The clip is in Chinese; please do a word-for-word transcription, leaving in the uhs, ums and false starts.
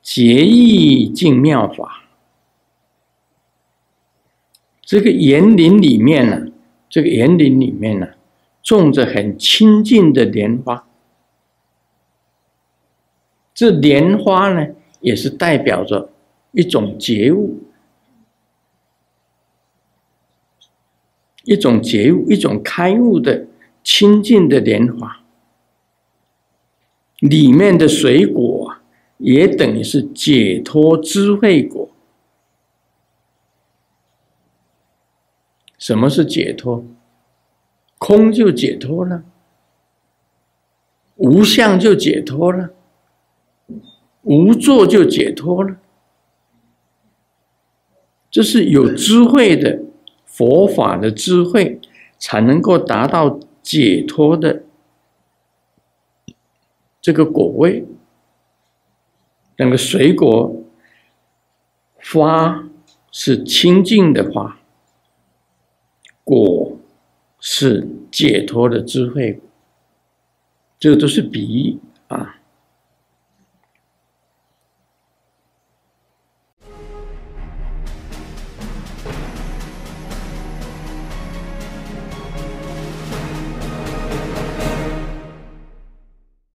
结义净妙法。这个园林里面呢、啊，这个园林里面呢、啊，种着很清净的莲花。这莲花呢，也是代表着一种觉悟，一种觉悟，一种开悟的清净的莲花。里面的水果啊，也等于是解脱智慧果。什么是解脱？空就解脱了，无相就解脱了，无作就解脱了。这是有智慧的佛法的智慧，才能够达到解脱的这个果位。那个水果花是清净的花，果是解脱的智慧，这个都是比喻。